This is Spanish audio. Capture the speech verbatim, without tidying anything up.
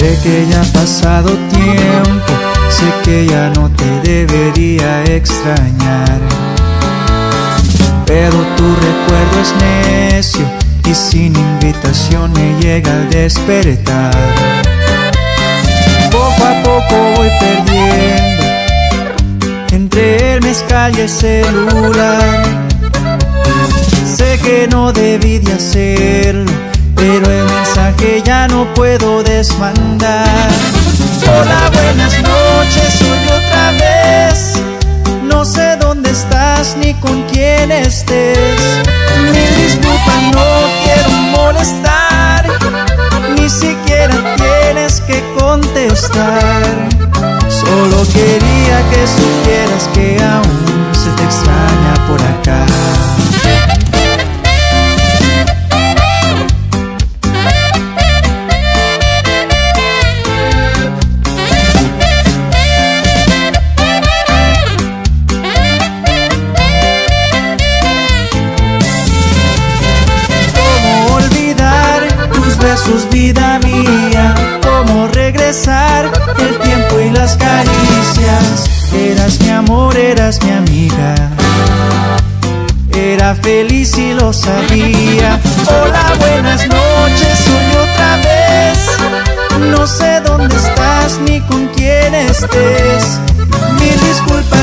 Sé que ya ha pasado tiempo, sé que ya no te debería extrañar, pero tu recuerdo es necio y sin invitación me llega al despertar. Poco a poco voy perdiendo entre el mezcal y el celular. Sé que no debí de hacerlo, pero el mensaje ya no puedo desmandar. Hola, buenas noches, soy otra vez. No sé dónde estás ni con quién estés. Mil disculpas, no quiero molestar. Ni siquiera tienes que contestar. Solo quería que supieras que aún se te extraña por acá. Besos, vida mía, cómo regresar el tiempo y las caricias. Eras mi amor, eras mi amiga, era feliz y lo sabía. Hola, buenas noches, soy otra vez. No sé dónde estás ni con quién estés. Mil disculpas,